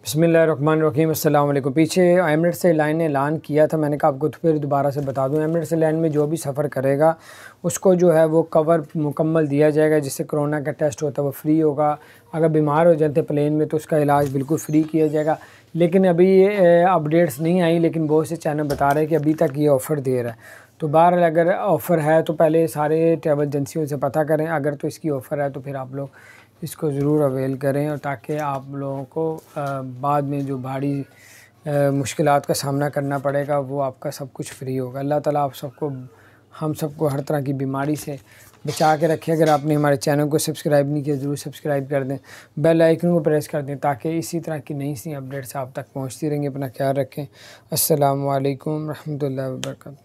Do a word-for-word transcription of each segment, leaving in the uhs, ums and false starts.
बिस्मिल्लाहिर्रहमानिर्रहीम अस्सलाम वालेकुम। पीछे एमिरेट्स एयरलाइन ने ऐलान किया था, मैंने कहा आपको तो फिर दोबारा से बता दूं, एमिरेट्स एयरलाइन में जो भी सफ़र करेगा उसको जो है वो कवर मुकम्मल दिया जाएगा। जिससे कोरोना का टेस्ट होता है वो फ्री होगा। अगर बीमार हो जाते प्लेन में तो उसका इलाज बिल्कुल फ्री किया जाएगा। लेकिन अभी ये अपडेट्स नहीं आई, लेकिन बहुत से चैनल बता रहे हैं कि अभी तक ये ऑफ़र दे रहा है। तो बहरहाल अगर ऑफ़र है तो पहले सारे ट्रैवल एजेंसियों से पता करें। अगर तो इसकी ऑफ़र है तो फिर आप लोग इसको ज़रूर अवेल करें, और ताकि आप लोगों को बाद में जो भारी मुश्किलात का सामना करना पड़ेगा वो आपका सब कुछ फ्री होगा। अल्लाह ताला आप सबको, हम सबको हर तरह की बीमारी से बचा के रखें। अगर आपने हमारे चैनल को सब्सक्राइब नहीं किया ज़रूर सब्सक्राइब कर दें, बेल आइकन को प्रेस कर दें ताकि इसी तरह की नई सी अपडेट्स आप तक पहुँचती रहेंगी। अपना ख्याल रखें। अस्सलामु अलैकुम रहमतुल्लाहि व बरकातहू।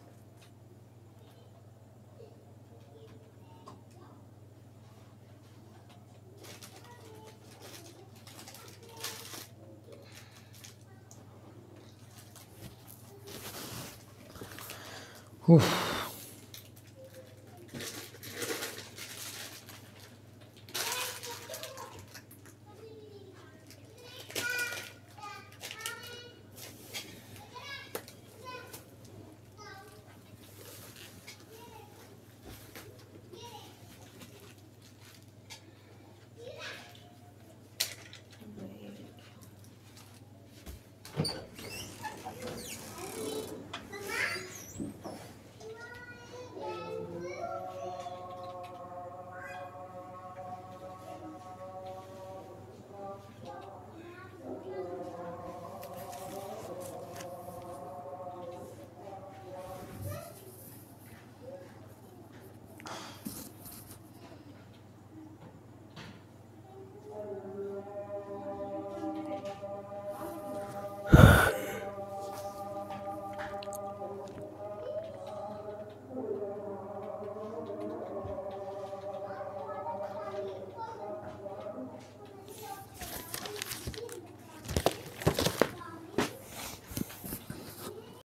Oof.